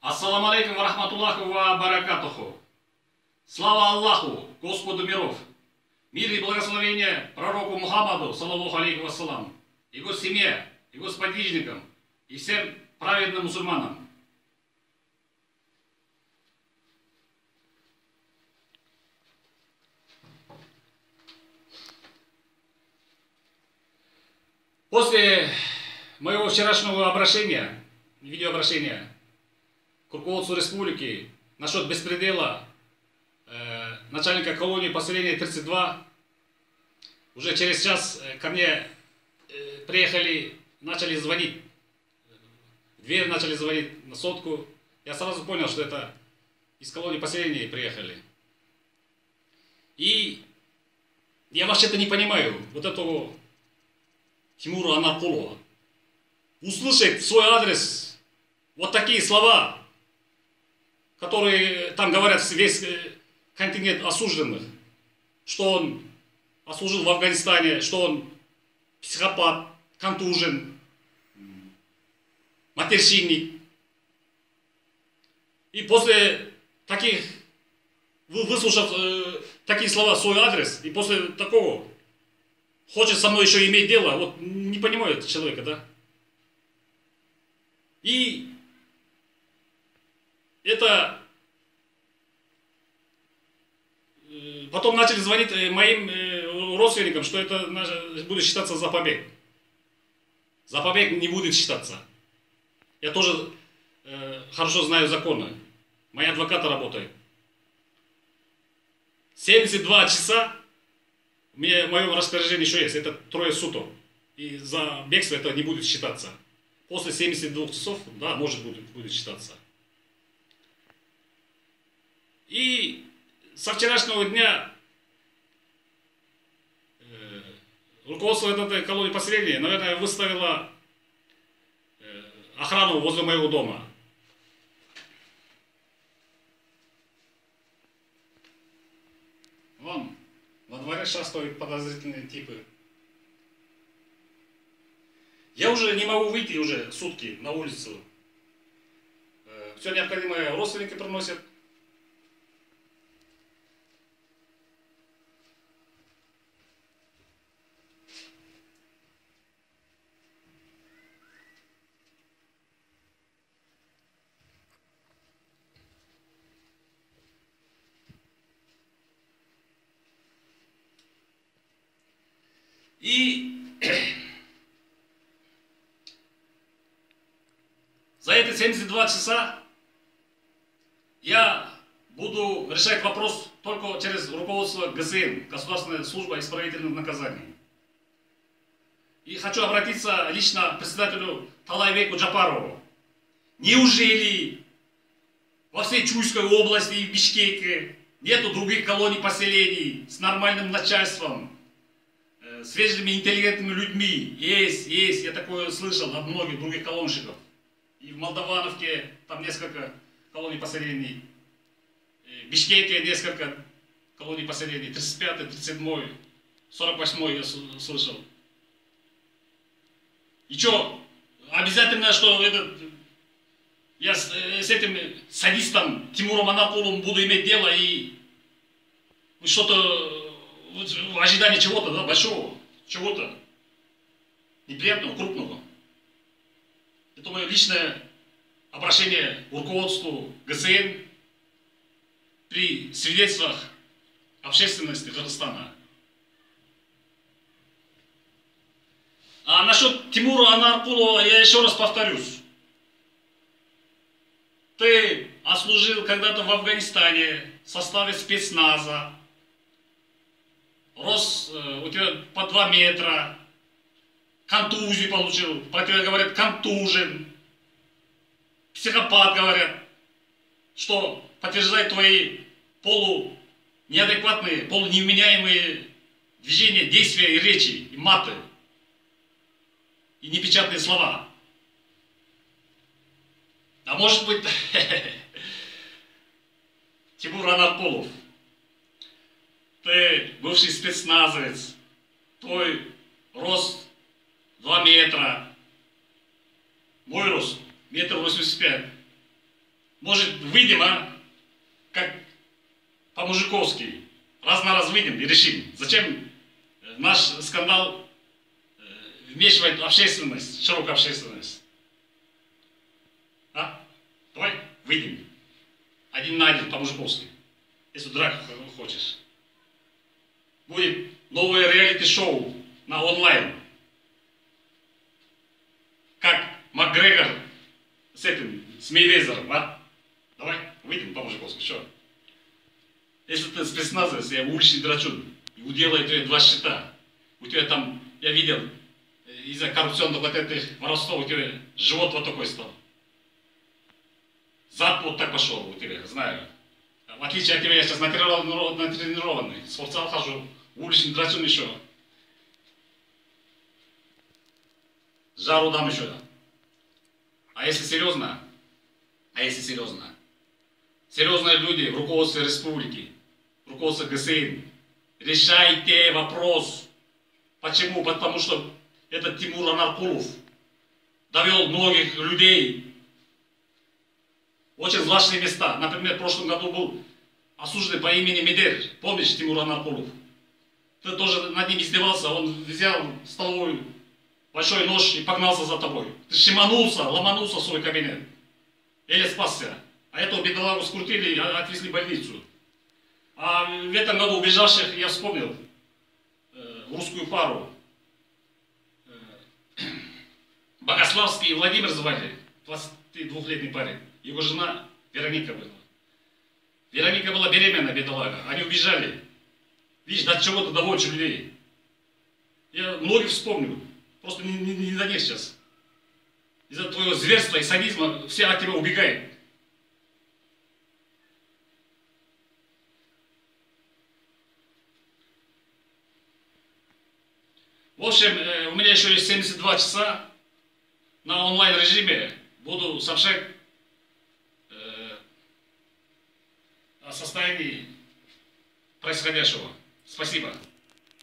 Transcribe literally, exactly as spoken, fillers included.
Ассаламу алейкум ва рахматуллаху ва баракатуху. Слава Аллаху, Господу миров. Мир и благословение пророку Мухаммаду, саллаллаху алейхи вассалам, его семье, его сподвижникам и всем праведным мусульманам. После моего вчерашнего обращения, видеообращения к руководству республики насчет беспредела э, начальника колонии поселения тридцать два, уже через час ко мне э, приехали, начали звонить, в дверь начали звонить на сотку. Я сразу понял, что это из колонии поселения приехали. И я вообще-то не понимаю вот этого Тимура Анаркулова. Услышать свой адрес вот такие слова, которые там говорят весь контингент осужденных, что он ослужил в Афганистане, что он психопат, контужен, матерщинник. И после таких, выслушав э, такие слова в свой адрес, и после такого хочет со мной еще иметь дело, вот не понимаю этого человека, да? И это потом начали звонить моим родственникам, что это будет считаться за побег. За побег не будет считаться. Я тоже э, хорошо знаю законы. Мои адвокаты работают. семьдесят два часа у меня в моем распоряжении еще есть. Это трое суток. И за бегство это не будет считаться. После семидесяти двух часов, да, может будет, будет считаться. И со вчерашнего дня э, руководство этой колонии поселения, наверное, выставило э, охрану возле моего дома. Вон, во дворе шастают подозрительные типы. Я уже не могу выйти уже сутки на улицу. Э, все необходимое родственники приносят. И за эти семьдесят два часа я буду решать вопрос только через руководство ГСН, Государственная служба исправительных наказаний. И хочу обратиться лично к председателю Талайбеку Джапарову. Неужели во всей Чуйской области и в Бишкеке нету других колоний поселений с нормальным начальством, с вежливыми, интеллигентными людьми? Есть, есть, я такое слышал от многих других колонщиков. И в Молдавановке там несколько колоний поселений, в Бишкеке несколько колоний поселений, тридцать пятый, тридцать седьмой, сорок восьмой я слышал. И что, обязательно, что этот, я с, с этим садистом Тимуром Анаркуловым буду иметь дело и что-то в ожидании чего-то, да, большого, чего-то неприятного, крупного. Это мое личное обращение к руководству ГСН при свидетельствах общественности Казахстана. А насчет Тимура Анаркулова я еще раз повторюсь. Ты отслужил когда-то в Афганистане в составе спецназа. Рост э, у тебя по два метра. Контузию получил. Про тебя говорят контужен. Психопат, говорят. Что подтверждает твои полу неадекватные, полуневменяемые движения, действия и речи, и маты. И непечатные слова. А может быть, Тимур Анаркулов, ты бывший спецназовец, твой рост два метра, мой рост метр восемьдесят пять. Может, выйдем, а? Как по-мужиковски. Раз на раз выйдем и решим. Зачем наш скандал вмешивает общественность, широкую общественность? А? Давай выйдем. Один на один по-мужиковски. Если драку хочешь. Будет новое реалити-шоу на онлайн. Как Макгрегор с этим, с Мейвезером, а? Давай, выйдем по-мужиковски, что? Если ты спецназовец, я уличный драчун, и уделаю тебе два счета. У тебя там, я видел, из-за коррупционных вот этих воровства у тебя живот вот такой стал. Зад вот так пошел у тебя, знаю. В отличие от тебя, я сейчас натренированный, с спортзал хожу, уличный драчун еще. Жару дам еще. А если серьезно, а если серьезно, серьезные люди в руководстве республики, в руководстве ГСИН, решайте вопрос. Почему? Потому что этот Тимур Анаркулов довел многих людей в очень злачные места. Например, в прошлом году был осужден по имени Медер. Помнишь Тимур Анаркулов? Ты тоже над ним издевался, он взял столовую большой нож и погнался за тобой. Ты шиманулся, ломанулся в свой кабинет. Еле спасся. А эту бедолагу скрутили и отвезли в больницу. А в этом году убежавших я вспомнил э, русскую пару. Э, Богославский и Владимир звали, двадцатидвухлетний парень. Его жена Вероника была. Вероника была беременна, бедолага. Они убежали. Видишь, до чего-то доводишь людей. Я многих вспомню. Просто не, не, не до них сейчас. Из-за твоего зверства и садизма все от тебя убегают. В общем, у меня еще есть семьдесят два часа на онлайн режиме. Буду сообщать э, о состоянии происходящего. Спасибо.